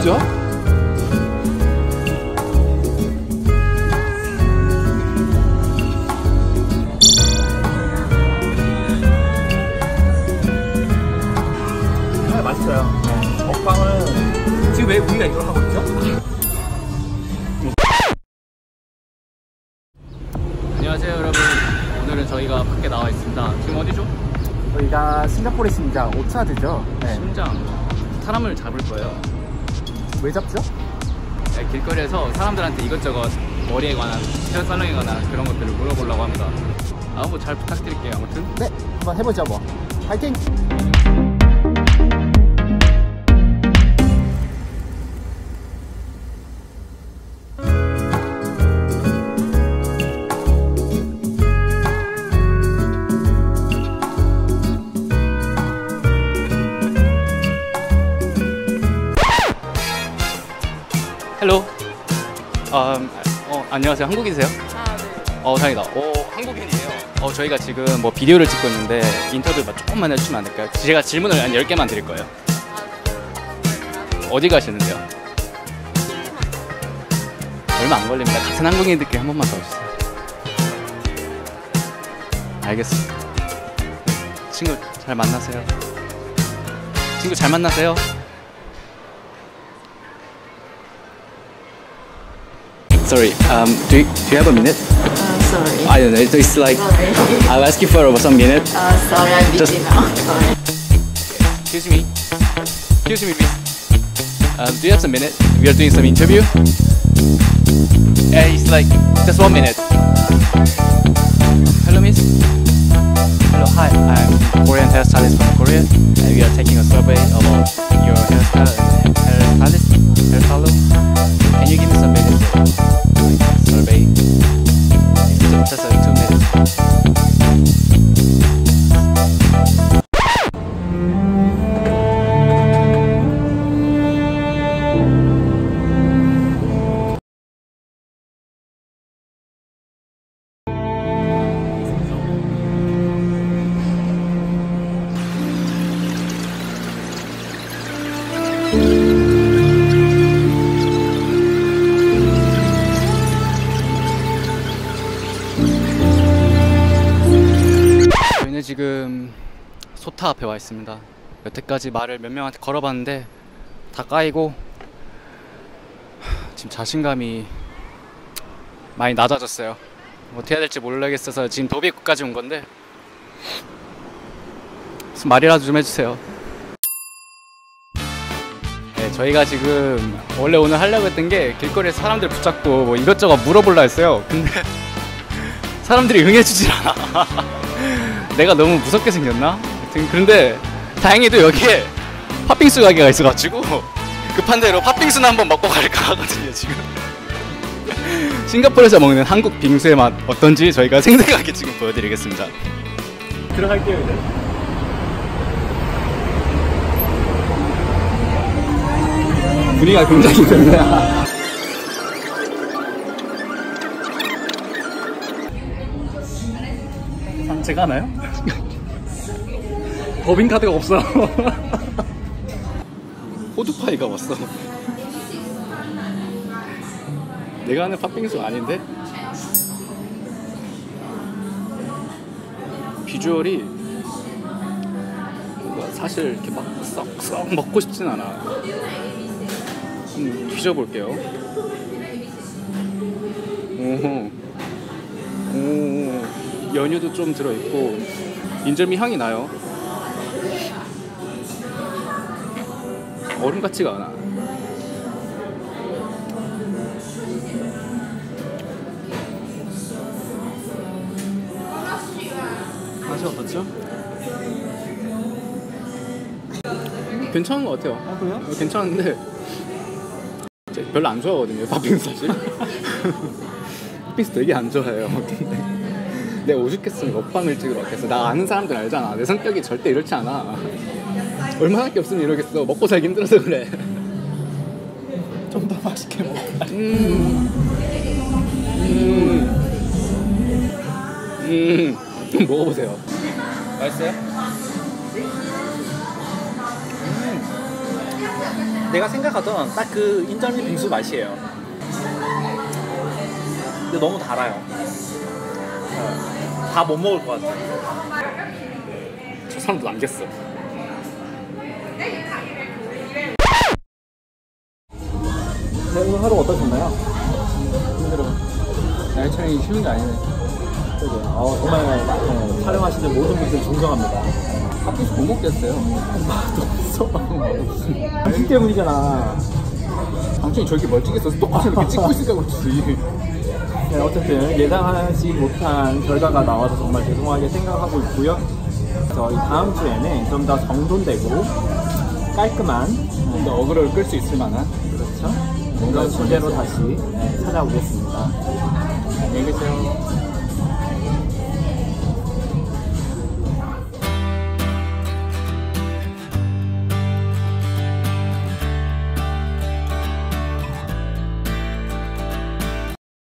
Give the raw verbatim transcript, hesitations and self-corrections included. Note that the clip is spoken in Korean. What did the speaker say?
진짜? 정말 맛있어요. 네. 먹방은 지금 왜 우리가 이걸 하고 있죠? 안녕하세요 여러분. 오늘은 저희가 밖에 나와 있습니다. 지금 어디죠? 저희가 싱가포르의 심장 오차드죠. 네. 심장. 사람을 잡을 거예요. 왜 잡죠? 네, 길거리에서 사람들한테 이것저것 머리에 관한, 헤어 살롱에 관한 그런 것들을 물어보려고 합니다. 아, 뭐 잘 부탁드릴게요. 아무튼 네, 한번 해보죠 뭐. 파이팅! 헬로. 음, 어, 안녕하세요. 한국인이세요? 아, 네. 어, 다행이다. 오, 한국인이에요. 어, 저희가 지금 뭐 비디오를 찍고 있는데 인터뷰 조금만 해주시면 안 될까요? 제가 질문을 한 열 개만 드릴 거예요. 어디 가시는데요? 얼마 안 걸립니다. 같은 한국인들끼리 한 번만 더 해주세요. 알겠습니다. 친구 잘 만나세요. 친구 잘 만나세요. Sorry, um, do you, do you have a minute? Uh, sorry. I don't know, it's like, Sorry. I'll ask you for some minute. Uh, sorry, I'm busy Just- now. Sorry. Excuse me. Excuse me, please. Um, do you have some minute? We are doing some interview. Uh, it's like, just one minute. Hello, miss. Hello, hi. I'm Korean hairstylist from Korea, and we are taking a survey about your hairstyle and hairstylist, hair salon. Can you give me some minutes? Survey. Just, just uh, two minutes. 저희는 지금 소타 앞에 와 있습니다. 여태까지 말을 몇 명한테 걸어봤는데 다 까이고 지금 자신감이 많이 낮아졌어요. 어떻게 해야 될지 모르겠어서 지금 도비국까지 온 건데 무슨 말이라도 좀 해주세요. 네, 저희가 지금 원래 오늘 하려고 했던 게 길거리에서 사람들 붙잡고 뭐 이것저것 물어보려 했어요. 근데 사람들이 응해주질 않아. 내가 너무 무섭게 생겼나? 하여튼 그런데 다행히도 여기에 팥빙수 가게가 있어가지고 급한 대로 팥빙수나 한번 먹고 갈까 하거든요 지금. 싱가포르에서 먹는 한국 빙수의 맛 어떤지 저희가 생생하게 지금 보여드리겠습니다. 들어갈게요 이제. 분위기가 굉장히 좋네요. 제가 하나요? 법인카드가 없어. 호두파이가 왔어. 내가 하는 팥빙수 아닌데? 비주얼이 뭔가 사실 이렇게 막 썩썩 먹고 싶진 않아. 한번 뒤져볼게요. 오, 오, 연유도 좀 들어있고 인절미 향이 나요. 얼음 같지가 않아. 맛이 어떻죠? 괜찮은 것 같아요. 아 그래요? 어, 괜찮은데 별로 안 좋아하거든요 팥빙수 사실. 팥빙수 되게 안 좋아해요. 근데 내가 오죽했으면 먹방을 찍으러 왔겠어. 나 아는 사람들 알잖아. 내 성격이 절대 이렇지 않아. 얼마나밖에 없으면 이러겠어. 먹고 살기 힘들어서 그래. 좀 더 맛있게 먹어. 음. 음. 음. 먹어보세요. 맛있어요? 음. 내가 생각하던 딱 그 인절미 빙수 맛이에요. 근데 너무 달아요. 다 못 먹을 것 같아. 저 사람도 남겼어. 네, 오늘 하루 어떠셨나요? 힘들어. 나이 촬영이 쉬운 게 아니네. 그죠. 어, 정말 네, 촬영하시는 모든 분들 존경합니다. 핫도그 못 먹겠어요. 맛없어. 당신 때문이잖아. 당신이 저렇게 멀찍해서 똑같이 이렇게 찍고 있을까 그렇지. 네, 어쨌든 예상하지 못한 결과가 나와서 정말 죄송하게 생각하고 있고요. 저희 다음 주에는 좀 더 정돈되고 깔끔한, 좀 더 어그로를 끌 수 있을 만한. 그렇죠? 그런 주제로 다시 네, 찾아오겠습니다. 안녕히 계세요.